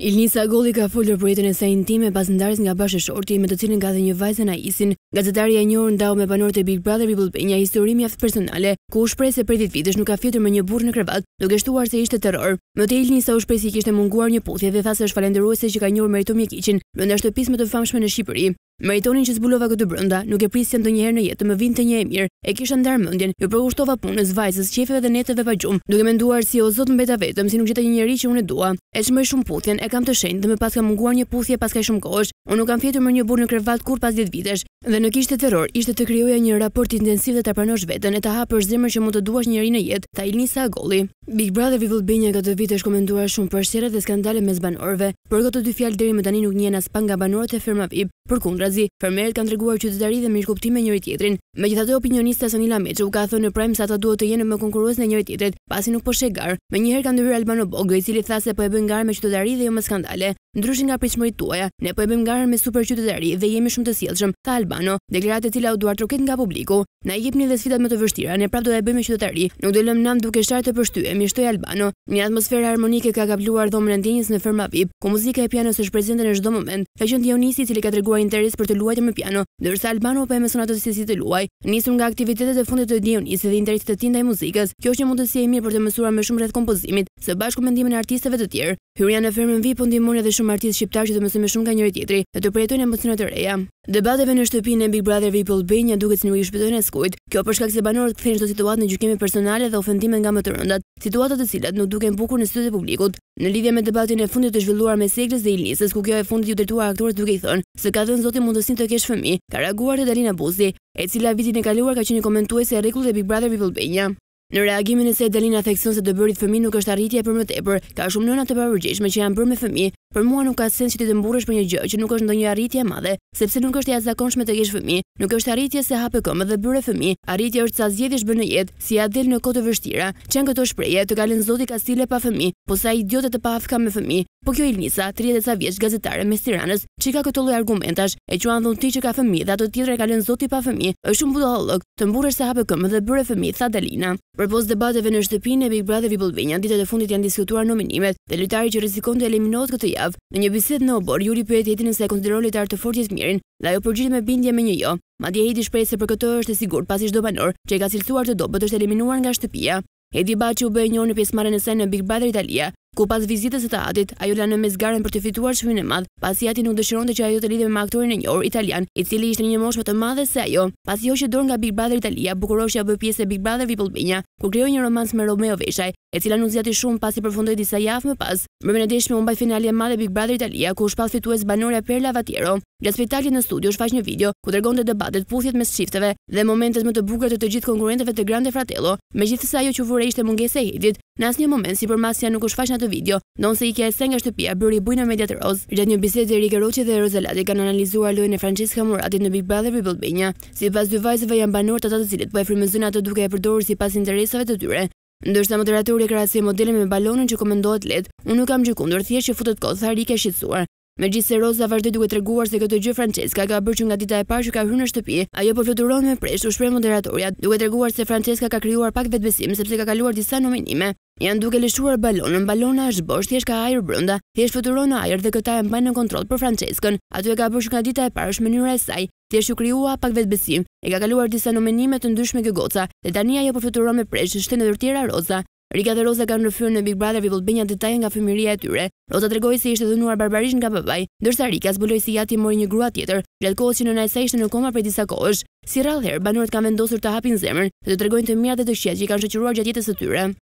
Ilnisa Golli ka folur për jetën e saj intime pas ndarjes nga bashkëshorti me të cilin ka dhe një vajzë Naisin. Gazetaria e njohur ndau me banorët e Big Brother People një histori mjaft personale, ku u shpreh se prej 10 vitesh nuk ka fjetur me një burr në krevat, duke shtuar se ishte terror. Më tej Ilnisa u shpreh se kishte munguar një puthje dhe tha se është falendëruese që ka njohur Meriton Mjekiçin brenda shtëpisë më të famshme në Shqipëri. Meritonin që zbulova këtë brenda, nuk e prisja ndonjëherë në jetë më vinte një e mirë. E kisha ndar mendjen, ju përgushtova punës, vajzës, qefeve dhe neteve pa gjumë, duke menduar si o zot mbeta vetëm, si nuk gjeta një njerëz që unë e dua. E çmoj shumë puthjen, e kam të shenjtë dhe më pas ka munguar një puthje pas kaq shumë kohësh. Unë nuk kam fjetur me një burr në krevat kur pas 10 vitesh. Dhe nuk ishte terror, ishte të krijoja një raport intensiv dhe ta pranosh veten e ta hapësh zemrën që mund të duash një njerëz në jetë, tha Ilnisa Golli. Big Brother People këtë vit është komentuar shumë për sherrët dhe skandale mes banorëve. Për këto dy fjalë deri më tani nuk njihen as pak nga banorët e firma VIP. Përkundrazi, fermerët kanë treguar qytetari dhe mirëkuptim me njëri tjetrin. Megjithatë, opinionista Sonila Meçu ka thënë në Prime se ata duhet të jenë më konkurrues në njëri tjetrit, pasi nuk po sheh gar. Menjëherë ka ndërhyrë Albano Bogo, i cili tha se po e bëjnë garë me qytetari dhe jo me skandale. Ndryshe nga pritshmëritë tuaja, ne po e bëjmë garën me super qytetari dhe jemi shumë të sjellshëm, tha Albano, deklaratë e cila u duar troket nga publiku. Na jepni dhe sfidat më të vështira, ne prapë do ta bëjmë me qytetari. Nuk do lëm nam duke shartë të përshtyemi, shtoi Albano. Një atmosferë harmonike ka kapluar dhomën e ndjenjës në firma VIP, ku muzika e pianos është prezente në çdo moment. Ka qenë Dionisi i cili ka treguar interes për të luajtur me piano, ndërsa Albano po e mëson atë se si të luajë. Nisur nga aktivitetet e fundit të Dionisi dhe interesit të tij ndaj muzikës, kjo është një mundësi e mirë për të mësuar më shumë rreth kompozimit, së bashku me ndihmën e artistëve të tjerë. Hyrja në firmën VIP po ndihmon edhe shumë artistë shqiptar që të mësojnë më shumë nga njëri tjetri dhe të përjetojnë emocione të reja. Debateve në shtëpinë e Big Brother People Albania duket se nuk i shpëtojnë as kujt. Kjo për shkak se banorët kthejnë çdo situatë në gjykime personale dhe ofendime nga më të rëndat, situata të cilat nuk duken bukur në sytë e publikut. Në lidhje me debatin e fundit të zhvilluar mes Seglës dhe Ilnisës, ku kjo e fundit ju drejtuar aktorët duke i thënë se ka dhënë zoti mundësinë të kesh fëmijë, ka reaguar Dalina Buzi, e cila vitin e kaluar ka qenë komentuese e rregullt e Big Brother People Albania. Në reagimin e saj Dalina thekson se të bërit fëmijë nuk është arritje për më tepër, ka shumë nëna të pavarëgjeshme që janë bërë me fëmijë. Për mua nuk ka sens që ti të mburresh për një gjë që nuk është ndonjë arritje e madhe, sepse nuk është e jashtëzakonshme të kesh fëmijë. Nuk është arritje se hape këmbë dhe bëre fëmijë. Arritja është sa zgjedhësh bën në jetë, si ja del në kohë të vështira. Çan këto shprehje të kalën zoti ka stile pa fëmijë, po sa idiotë të pa afka me fëmijë. Po kjo Ilnisa, 30 ca vjeç gazetare mes Tiranës, çka këto lloj argumentash, e quan dhun ti që ka fëmijë dhe ato tjetër e kalën zoti pa fëmijë. Është shumë budallëk, të mburresh se hape këmbë dhe bëre fëmijë, tha Dalina. Përpos debateve në shtëpinë e Big Brother People Albania, ditët e fundit janë diskutuar nominimet dhe lojtari që rrezikon të eliminohet këtë javë. Në një bisedë në Obor, Juri pyet Hedin nëse e konsideron lojtar të fortë Jetmirin, dhe ajo përgjigjet me bindje me një jo. Madje Hedi shpreh se për këtë është e sigurt, pasi çdo banor që e ka cilësuar të dobët është eliminuar nga shtëpia. Hedi Baçi u bë njohur në pjesëmarrjen e saj në Big Brother Italia, ku pas vizitës së të Atit, ajo la në mes garën për të fituar çmimin e madh, pasi Ati nuk dëshironte që ajo të lidhej me aktorin e njohur italian, i cili ishte një moshë më të madhe se ajo. Pasi hoqi dorë nga Big Brother Italia, Bukuroshja bë pjesë e Big Brother People Albania, ku krijoi një romans me Romeo Veshaj, e cila nuk zgjati shumë pasi përfundoi disa javë më pas. Mbrëmjen e deshme u mbaj finali e madh e Big Brother Italia, ku u shpall fitues banorja Perla Vatiero. Gjatë spektaklit në studio shfaq një video ku tregonte debatet, puthjet mes çifteve dhe momentet më të bukura të gjithë konkurrentëve të Grande Fratello. Megjithëse ajo që vure ishte mungesa e Hedit, në asnjë moment sipërmasja nuk u shfaq në atë video, ndonse ikja e saj nga shtëpia bëri bujë në mediat e roz. Gjatë një bisede Erika Roçi dhe Roza Lati kanë analizuar lojën e Francesca Muratit në Big Brother People Albania. Sipas dy vajzave janë banorë të cilit po e frymëzojnë atë duke e përdorur sipas interesave të tyre. Ndërsa moderatori e krahasoi modelin me balonën që komentohet lehtë, unë nuk kam gjykuar, thjesht që futet kot, tha Erika e shqetësuar. Megjithëse Roza vazhdoi duke treguar se këtë gjë Francesca ka bërë që nga dita e parë që ka hyrë në shtëpi, ajo po fluturon me presh, u shpreh moderatorja, duke treguar se Francesca ka krijuar pak vetbesim sepse ka kaluar disa nominime. Janë duke lëshuar balonën, balona është bosh, thjesht ka ajër brenda, thjesht fluturon në ajër dhe këta e mbajnë në kontroll për Franceskën. Aty e ka bërë që nga dita e parë është mënyra e saj, thjesht u krijua pak vetbesim. E ka kaluar disa nominime të ndryshme kjo goca, dhe tani ajo po fluturon me presh, shtenë të tjera Roza. Rika dhe Roza kanë rrëfyer në Big Brother People Albania detaje nga fëmijëria e tyre. Roza tregoi se ishte dhënuar barbarisht nga babai, ndërsa Rika zbuloi se Ati mori një grua tjetër, gjatë kohës që nëna e saj ishte në koma prej disa kohësh. Si rrallëherë, banorët kanë vendosur të hapin zemrën dhe të tregojnë të mirat dhe të këqijat që i kanë shoqëruar gjatë jetës së tyre.